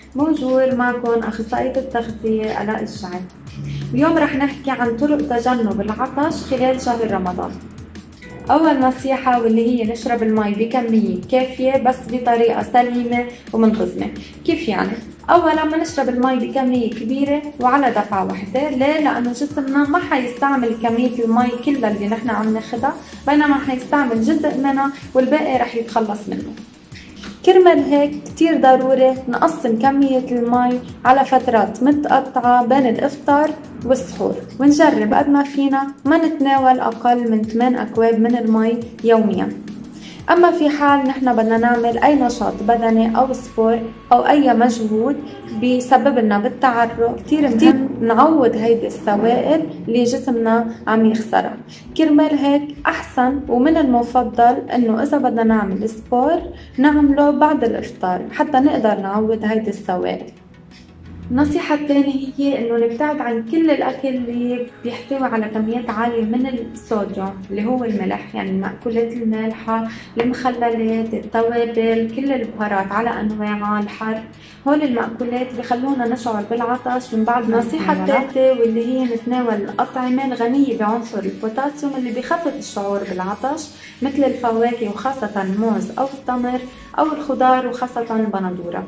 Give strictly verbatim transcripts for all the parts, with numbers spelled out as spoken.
بونجور، معكم أخصائية التغذية آلاء الشعب. اليوم رح نحكي عن طرق تجنب العطش خلال شهر رمضان. أول نصيحة واللي هي نشرب المي بكمية كافية بس بطريقة سليمة ومنتظمة. كيف يعني؟ أولا ما نشرب المي بكمية كبيرة وعلى دفعة واحدة. ليه؟ لأنه جسمنا ما حيستعمل كمية المي كلها اللي نحن عم ناخدها، بينما حيستعمل جزء منها والباقي رح يتخلص منه. كرمال هيك كتير ضروري نقسم كمية المي على فترات متقطعة بين الإفطار والسحور، ونجرب قد ما فينا ما نتناول أقل من ثمانية أكواب من المي يوميا. أما في حال نحن بدنا نعمل أي نشاط بدني أو سبور أو أي مجهود بيسبب لنا بالتعرق، كتير مهم نعوض هيدي السوائل اللي جسمنا عم يخسرها. كرمال هيك أحسن ومن المفضل إنه إذا بدنا نعمل سبور نعمله بعد الإفطار حتى نقدر نعوض هيدي السوائل. النصيحة الثانية هي إنه نبتعد عن كل الأكل اللي بيحتوي على كميات عالية من الصوديوم اللي هو الملح، يعني المأكولات المالحة، المخللات، التوابل، كل البهارات على أنواعها، الحر. هول المأكولات بخلونا نشعر بالعطش من بعد. النصيحة الثالثة واللي هي نتناول الأطعمة الغنية بعنصر البوتاسيوم اللي بيخفف الشعور بالعطش، مثل الفواكه وخاصة الموز أو التمر أو الخضار وخاصة البندورة.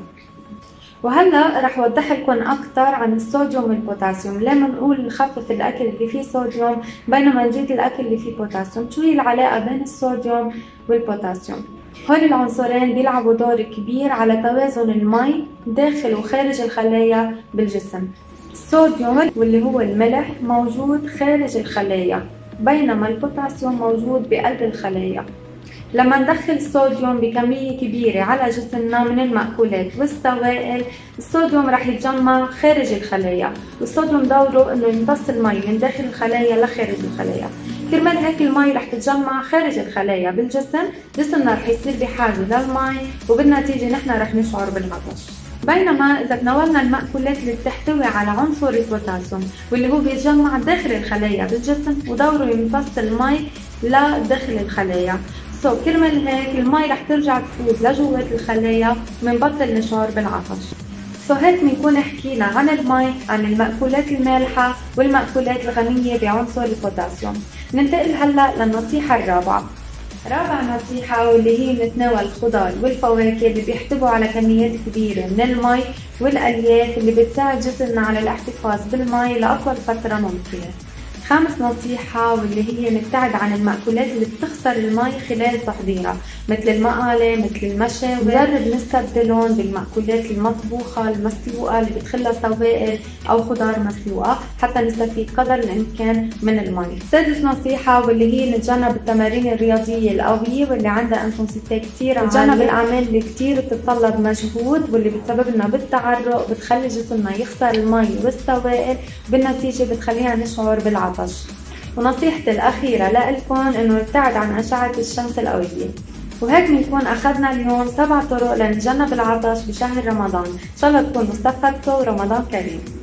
وهلا رح وضح لكم اكثر عن الصوديوم والبوتاسيوم. ليه بنقول نخفف الاكل اللي فيه صوديوم بينما نزيد الاكل اللي فيه بوتاسيوم؟ شو هي العلاقه بين الصوديوم والبوتاسيوم؟ هول العنصرين بيلعبوا دور كبير على توازن المي داخل وخارج الخلايا بالجسم. الصوديوم واللي هو الملح موجود خارج الخلايا، بينما البوتاسيوم موجود بقلب الخلايا. لما ندخل الصوديوم بكمية كبيرة على جسمنا من المأكولات والسوائل، الصوديوم رح يتجمع خارج الخلايا، والصوديوم دوره انه يمتص المي من داخل الخلايا لخارج الخلايا. كرمال هيك المي رح تتجمع خارج الخلايا بالجسم، جسمنا رح يصير بحاجة للمي وبالنتيجة نحن رح نشعر بالعطش. بينما إذا تناولنا المأكولات اللي بتحتوي على عنصر البوتاسيوم واللي هو بيتجمع داخل الخلايا بالجسم ودوره يمتص المي لداخل الخلايا، سو كرمال هيك المي رح ترجع تفوت لجوات الخلايا ومنبطل نشعر بالعطش. سو هيك بنكون حكينا عن المي، عن المأكولات المالحة والمأكولات الغنية بعنصر البوتاسيوم. ننتقل هلا للنصيحة الرابعة. رابع نصيحة واللي هي نتناول الخضار والفواكه اللي بيحتووا على كميات كبيرة من المي والألياف اللي بتساعد جسمنا على الاحتفاظ بالمي لأطول فترة ممكنة. خامس نصيحة واللي هي نبتعد عن المأكولات اللي بتخسر المي خلال تحضيرها، مثل المقالي، مثل المشاوي. نجرب نستبدلهم بالمأكولات المطبوخة المسلوقة اللي بتخلها سوائل أو خضار مسلوقة حتى نستفيد قدر الإمكان من المي. سادس نصيحة واللي هي نتجنب التمارين الرياضية القوية واللي عندها انتنسيتي كتير عالية، نتجنب الأعمال اللي كتير بتتطلب مجهود واللي بتسبب لنا بالتعرق، بتخلي جسمنا يخسر المي والسوائل، بالنتيجة بتخلينا نشعر بالعطش. ونصيحتي الأخيرة لإلكم إنه نبتعد عن أشعة الشمس القوية. وهيك بنكون أخذنا اليوم سبع طرق لنتجنب العطش بشهر رمضان. إن شاء الله تكونوا استفدتوا ورمضان كريم.